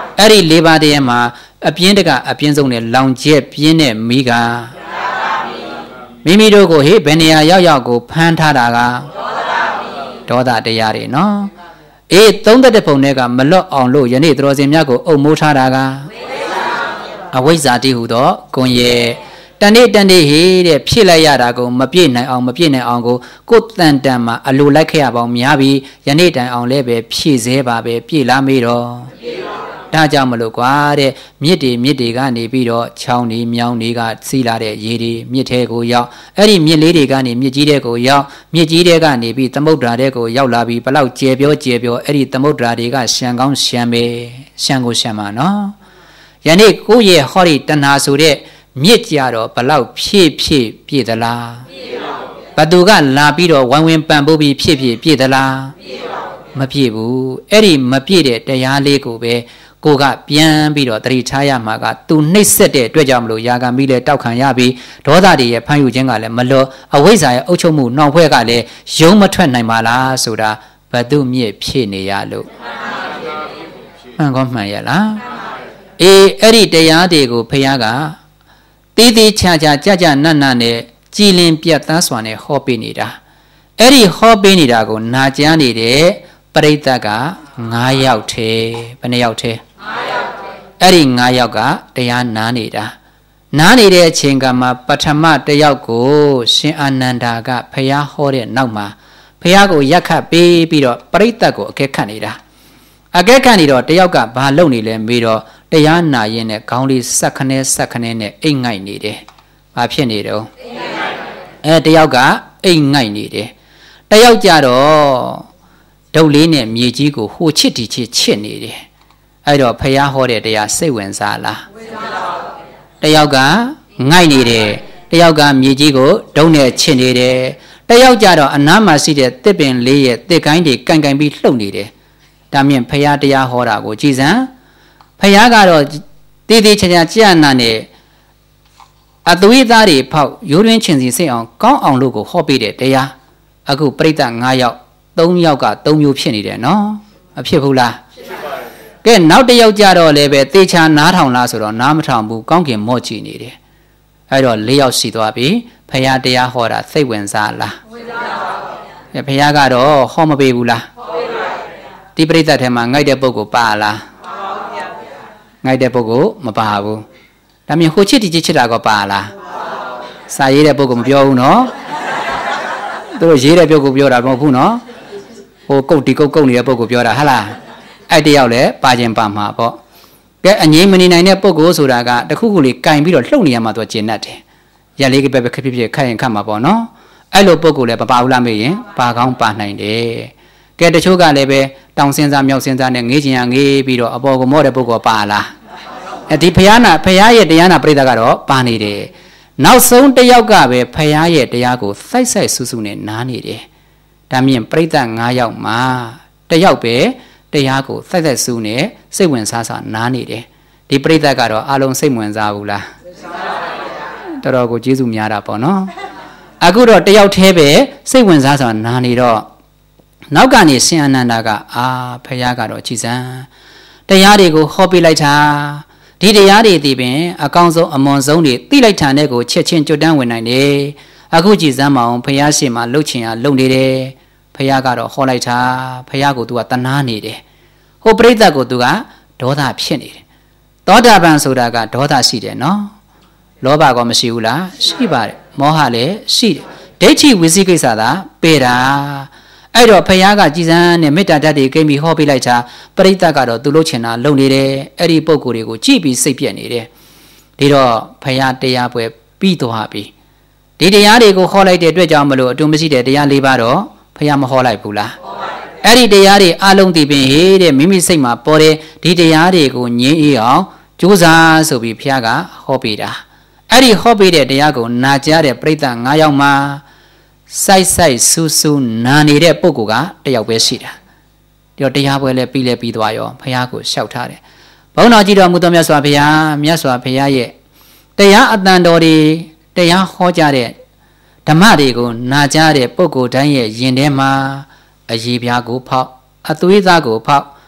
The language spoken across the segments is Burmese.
Eri leba de ma a piendega a pienzone lounge piene miga Mimidogo he benia yago pantadaga Doda de yari no don't the ponega malo on low yanit rosimyago o motadaga Away zati hudo gonye Dane he pila yadago mapina on mapina ongo good than dama a low like about miabi yanita on lebe pizeba be pila miro Tajamaloquare, Midiga Nibido, Chowni, Miauniga, Silade, Yidi, Mitego Yaw, Eddie Milidigani, Mijidego Yaw, Mijidega Nibi, Tamodradego, Yaulabi, Palau Jebio, Eddie Tamodradiga, Shangon Shame, Shango Shamano. Yanik, Uye, Hori, Tanasude, Mietiado, Palau, Piedala. Paduga, Labido, one win bamboo, Piedala. Mapibu, Eddie Mapide, Dayalego be. Goga bien bido three chaya maga to nisete dwejamlo yaga mile taukan yabi doda de panyu jengale malo away saya ochomu no wegale yoma twen naimala soda badu mie pie ne yalo man yala eri taya de go phayaga titi cha nana ne jilin piat tan swa ne hopi nida eri hopi nida go na jan ni de paritaga 9 yauk the bane yauk the Eri 9 yauka taya nanida Nanide chingama patama tayauko Shin Anandaga Paya Hore Nauma Payago Yaka Bido Paritago Kekanida Agekanido tayauka Baloni le Mido Tayana yene County Sakane Ingai nide Apianido Tayauka Ingai nide Tayaujaro Doline Mijigo who chitty chinide I do pay a holiday, they are say when Sala. The yoga, Nainide, the yoga Mijigo, don't let chinide. The yogado, and Nama seated, tipping lay, the kind can be lonely. Damian Paya de Hora, which is a Payagado, Didi Chanane. At the way that he pop, you mentioned say on, go on logo, hobby de, they are a good preta, Naya, don't yoga, don't you chinide, no? A pupula. Again, now the Yojaro lebe, teacher not on Lazaro, Namtambu, Gongi Mochi needed. I don't lay out Sitoabi, Paya dea Hora, they went Zala. The Payagado, Homo Bebula. Deeply that him, Naide Bogo Pala. Naide Bogo, Mapabu. I mean, who chitty chichilago Pala? Saida Bogo Biono. Those Jira Bogo Biora Mopuno. O Cotico near Bogo Biora Hala. Idea le, Pajan Pama. Get a name in a pogo suraga, the Kuguli kind be lonely amato genate. Yaliki Bebe Capi Kayan Kamabono. I love Pogo le Paula me, Pagam Panay. Get the sugar lebe, down since I'm your sense and engaging a bido, a bogo more pogo pala. At the piana, Paya Diana Predagaro, Pani de. Now soon the Yogabe, Paya Diago, Thai Susune, Nani de. Damian Preta Naya ma. The Yope. Yago, Thai Sune, say when Sasa Nani de. The Predagaro, alone same when Zavula. Torogo Jesu Miara Pono. A good or day out hebe, say when Sasa Nani do. Now Gani Siananaga, Payagaro Chisa. The Yadigo, hobby lighter. Did the Yadi dibe, a council among Zoni, the lighter nego, Chechin Jordan when I day. A good Jizama, Payasima, Lucia, Lonely day. Payagaro, Holaita, Payago to a Tanani de. Who Preta go to a daughter penny. Daughter Bansodaga, daughter seed, no? Lobago Masiula, Shiba, Mohale, seed. Dechi Wizikisada, Pera. I do Payaga Jizan and Meta Daddy gave me hobby lighter, Preta Garo, Dulucina, Lonely day, Eddie Pocurigo, Chibi Sapiani de. Dido Payadea were Pito happy. Did the Yadigo holiday Dredjamalo to Missy de Yalibaro? Payama Holai Pula. Eddie de Yadi along the Behede, Mimi Sima Pore, Did the Yadi go near Juza, so be Piaga, Hobida. Eddie Hobby de Diago, Najare, Preta, Nayama, Sai Susu, Nani de Poguga, de Yabesida. Your Diabele Pile Piduayo, Payago, shoutade. Bonajida Mutamia Swapia, Miaswa Payaye. They are at Nandori, they are Hojare. Tamadigo, Najare, Pogo, Danye, Yindema, a Jibiago pop, a Tuizago pop,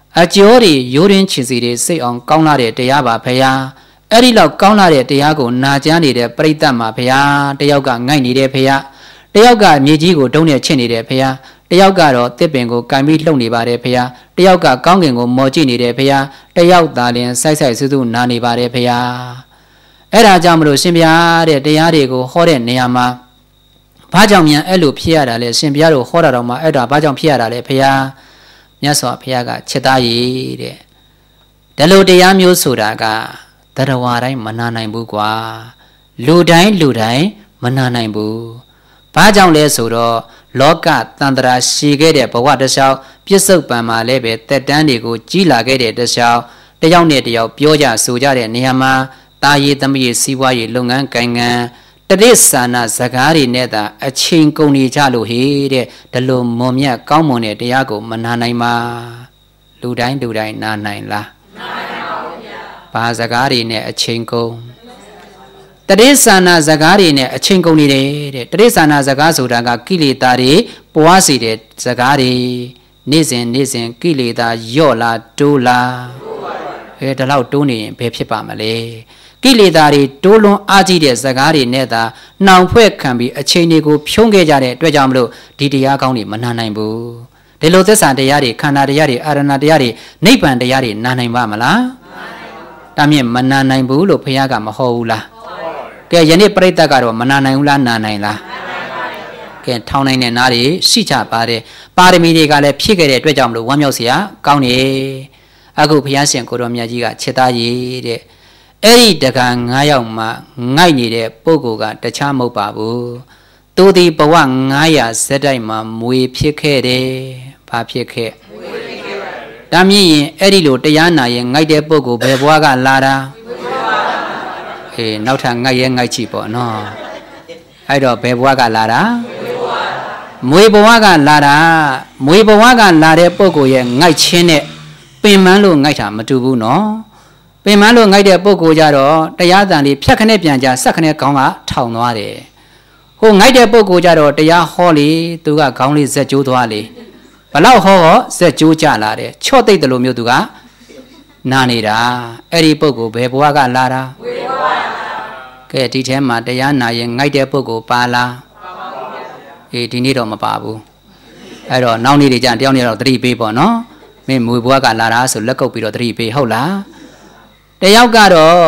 အကျိုးတွေရိုးရင်းချစ်စီတွေစိတ်အောင်ကောင်းလာတဲ့တရားပါဖေဟာအဲ့ဒီလောက်ကောင်းလာတဲ့တရားကိုနာကြားနေတဲ့ပရိသတ်မှာဖေဟာတယောက်ကငိုက်နေတဲ့ဖေဟာတယောက်ကမြေကြီးကိုတုံးနဲ့ချစ်နေတဲ့ဖေဟာတယောက်ကတော့တစ်ပင်ကိုကင်ပြီးလှုပ်နေပါတယ်ဖေဟာတယောက်ကကောင်းကင်ကိုမော်ကြည့်နေတယ်ဖေဟာတယောက်သာလျှင်စိုက်စိုက်ဆူဆူနာနေပါတယ်ဖေဟာအဲ့ဒါကြောင့်မလို့ရှင်ဘုရားတဲ့တရားတွေကိုဟောတဲ့နေရာမှာဘာကြောင့်မြန်အဲ့လိုဖြစ်ရတာလဲရှင်ဘုရားတို့ဟောတာတော့မှအဲ့ဒါဘာကြောင့်ဖြစ်ရတာလဲဖေဟာမြတ်စွာဘုရားကချစ်သားရည်တဲ့ဒီလိုတရားမျိုးဆိုတာကတရဝါတိုင်းမနာနိုင်ဘူးကွာလူတိုင်းမနာနိုင်ဘူးဘာကြောင့်လဲဆိုတော့လောကတန်တရာရှည်ခဲ့တဲ့ဘဝတစ်လျှောက်ပြစ္ဆုတ်ပံမှာလည်းပဲတက်တန်းတွေကိုကြီးလာခဲ့တဲ့တစ်လျှောက်တယောက်နဲ့တယောက်ပြောကြဆိုကြတဲ့နေရာမှာတာရည်သမီးစီးပွားရေးလုပ်ငန်းကိုင်ငံတရိษာနာဇကားတွေနဲ့သာအချိန်ကုန်နေကြလို့ဟေးတဲ့ဒီလိုမွန်မြတ်ကောင်းမွန်တဲ့တရားကိုမနာနိုင်ပါလူတိုင်းနာနိုင်လားနာနိုင်ပါဘူးဗျာဘာဇကားတွေနဲ့အချိန်ကုန်တရိษာနာဇကားတွေနဲ့အချိန်ကုန်နေတယ်တဲ့တရိษာနာဇကားဆိုတာကကိလေသာတွေပွားစေတဲ့ဇကားတွေနေ့စဉ်ကိလေသာယော့လာတိုးလာဒီလောက်တိုးနေရင်ဘယ်ဖြစ်ပါမလဲကိလေသာတွေတိုးလွန်အားကြီးတဲ့ဇကားတွေနဲ့သာနှောင်ဖွဲ့ခံပြီးအချိန်တွေကိုဖြုံးခဲ့ကြတဲ့အတွက်ကြောင့်မလို့ဒီတရားကောင်းတွေမနာနိုင်ဘူးဒီလိုသစ္စာတရားတွေခန္ဓာတရားတွေအာရဏတရားတွေနိဗ္ဗာန်တရားတွေနာနိုင်ပါမလားတာမြင့်မနာနိုင်ဘူးလို့ဘုရားကမဟောဘူးလားကဲယနေ့ပြိတ္တကတော့မနာနိုင်ဘူးလားနာနိုင်လားကဲထောင်းနိုင်တဲ့နားတွေရှိကြပါတယ်ပါရမီတွေကလည်းဖြည့်ခဲ့တဲ့အတွက်ကြောင့်မလို့ဝမ်းမြောက်စရာကောင်းနေအခုဘုရားရှင်ကိုတော်မြတ်ကြီးကချစ်သားရည်တဲ့အဲ့ဒီတက္က9ယောက်မှငိုက်နေတဲ့ပုဂ္ဂိုလ်ကတခြားမဟုတ်ပါဘူးသူဒီဘဝ900ဇက်တိုက်မှာမွေဖြစ်ခဲ့တယ်ဘာဖြစ်ခဲ့ဒါမြင်ရင်အဲ့ဒီလိုတရားနာရင်ငိုက်တဲ့ပုဂ္ဂိုလ်ဘယ်ဘဝကလာတာအေးနောက်ထပ်ငိုက်ရဲ့ငိုက်ချီပေါ့နော်အဲ့တော့ဘယ်ဘဝကလာတာမွေဘဝကလာတာမွေဘဝကလာတဲ့ပုဂ္ဂိုလ်ရဲ့ငိုက်ချင်းနဲ့ပင်မန်းလို့ငိုက်တာမတူဘူးနော်ပင်မန်းလို့ငိုက်တဲ့ပုဂ္ဂိုလ်ကြတော့တရားတန်လေးဖြတ်ခနဲ့ပြန်ကြဆက်ခနဲ့ခေါင်းကထောင်သွားတယ်ဟိုငိုက်တဲ့ပုဂ္ဂိုလ်ကြတော့တရားဟောလေသူကခေါင်းလေးဇက်ကျိုးသွားလေဘလောက်ဟောဇက်ကျိုးကြလာတယ်ချော့သိတ်တယ်လို့မျိုးသူကနာနေတာအဲ့ဒီပုဂ္ဂိုလ်ဘယ်ဘဝကလာတာဝေဘဝကဲဒီထဲမှာတရားနာရင်ငိုက်တဲ့ပုဂ္ဂိုလ်ပါလားအေးဒီနေ့တော့မပါဘူးအဲ့တော့နောက်နေ့တွေကျတယောက်နေ့တော့သတိပေးပေါ့နော်မင်းမွေဘဝကလာတာဆိုလက်ကုပ်ပြီးတော့သတိပေးဟုတ်လားတယောက်ကတော့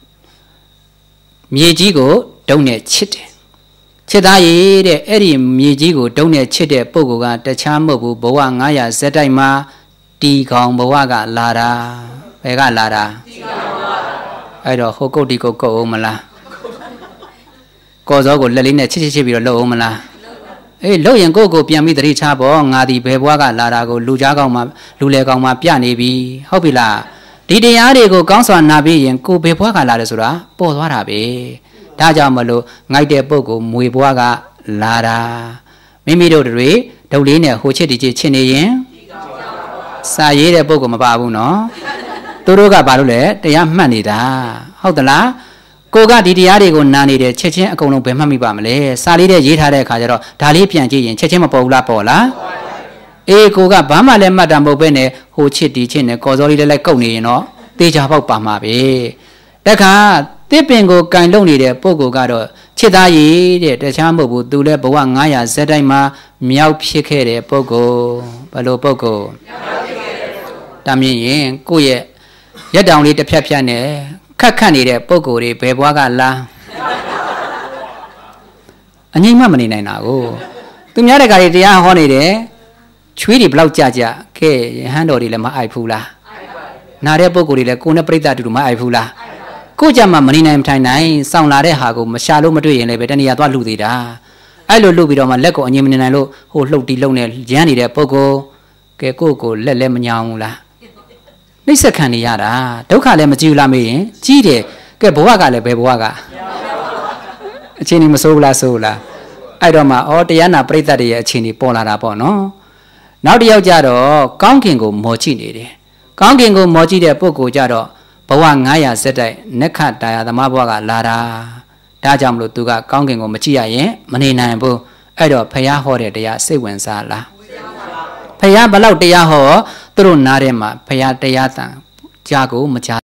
မြေကြီးကိုဒုံနဲ့ချစ်တယ်ချစ်သားရည်တဲ့အဲ့ဒီမြေကြီးကိုဒုံနဲ့ချစ်တဲ့ပုဂ္ဂိုလ်ကတခြားမဟုတ်ဘူးဘဝ900ဇက်တိုက်မှာတီကောင်ဘဝကလာတာဘယ်ကလာတာတီကောင်ဘဝအဲ့တော့ဟိုကုတ်တီကိုကုတ်အောင်မလားကော်စောကိုလက်လေးနဲ့ချစ်ပြီးတော့လှုပ်အောင်မလားအေးလှုပ်ရင်ကိုပြန်ပြီးသတိချပေါ့ငါဒီဘယ်ဘဝကလာတာကိုလူကြားကောင်မှလူလေကောင်မှပြနေပြီဟုတ်ပြီလားဒီတရားတွေကိုကောင်းစွာနာပြီးရင်ကိုဘယ်ဘဝကလာတယ်ဆိုတာပေါ်သွားတာပဲဒါကြောင့်မလို့ငိုက်တဲ့ပုဂ္ဂိုလ်မွေဘဝကလာတာမိမိတို့တွေဒုတ်လေးနဲ့ဟိုချစ်ဒီချစ်ချစ်နေရင်စာရေးတဲ့ပုဂ္ဂိုလ်မပါဘူးနော်သူတို့ကဘာလို့လဲတရားမှတ်နေတာဟုတ်သလားကိုကဒီတရားတွေကိုနာနေတယ်ချက်ချင်းအကုန်လုံးဘယ်မှတ်မိပါမလဲစာလေးတဲ့ရေးထားတဲ့အခါကျတော့ဒါလေးပြန်ကြည့်ရင်ချက်ချင်းမပေါ်ဘူးလားပေါ်လားအေးကိုကဘာမှလည်းမှတ်တာမဟုတ်ပဲနဲ့ဟိုချစ်ဒီချစ်နဲ့ကော်စောလေးလည်းကုတ်နေရင်တော့တေချာပေါက်ပါမှာပဲတခါတစ်ပင်ကိုကင်လုံနေတဲ့ပုဂ္ဂိုလ်ကတော့ချစ်သားရည်တဲ့တခြားမဟုတ်ဘူးသူလည်းဘဝ900ဇက်တိုင်းမှာမြောက်ဖြစ်ခဲ့တဲ့ပုဂ္ဂိုလ်ဘယ်လိုပုဂ္ဂိုလ်တာမြင်ရင်ကိုယ့်ရဲ့ရက်တောင်လေးတစ်ဖြတ်ဖြတ်နဲ့ခတ်နေတဲ့ပုဂ္ဂိုလ်တွေဘယ်ဘဝကလာအငြိမ့်မနေနိုင်တာကိုသူများတကာတွေတရားဟောနေတယ်ချွေးတွေဘလောက်ကြကြကဲယဟန်တော်တွေလည်းမအိုက်ဘူးလားနာတဲ့ပုဂ္ဂိုလ်တွေလည်းကိုယ်နဲ့ပြိဿတူတူမအိုက်ဘူးလားကိုကြမှာမနေနိုင်ထိုင်နိုင်စောင့်လာတဲ့ဟာကိုမရှာလို့မတွေ့ရင်လည်းပဲတဏှာသွားလူသေးတာအဲ့လိုလူပြီးတော့မှလက်ကိုအငြိမ့်မနေနိုင်လို့ဟိုလှုပ်တီးလှုပ်နေရမ်းနေတဲ့ပုဂ္ဂိုလ်ကဲကိုလက်လည်းမညောင်းဘူးလားနှိမ့်ဆက်ခံနေရတာဒုက္ခလည်းမကြည့်ဘူးလားမေးရင်ကြီးတယ်ကဲဘဝကလည်းဘယ်ဘဝကအချင်းကြီးမစိုးဘူးလားစိုးဘူးလားအဲ့တော့မှဩတရားနာပြိဿတွေရဲ့အချင်းကြီးပေါ်လာတာပေါ့နော်နောက်တစ်ယောက်ကြတော့ကောင်းကင်ကိုမော်ကြည့်နေတယ်ကောင်းကင်ကိုမော်ကြည့်တဲ့ပုဂ္ဂိုလ်ကြတော့ဘဝ900ဇက်တိုက်နက္ခတာယသမဘဝကလာတာဒါကြောင့်မလို့သူကကောင်းကင်ကိုမကြည့်ရရင်မနေနိုင်ဘူးအဲ့တော့ဖះဟောတဲ့တရားစိတ်ဝင်စားလားဖះဘလောက်တရားဟောသူသူတို့နားထဲမှာဖရာတရားတန်ကြားကိုမကြား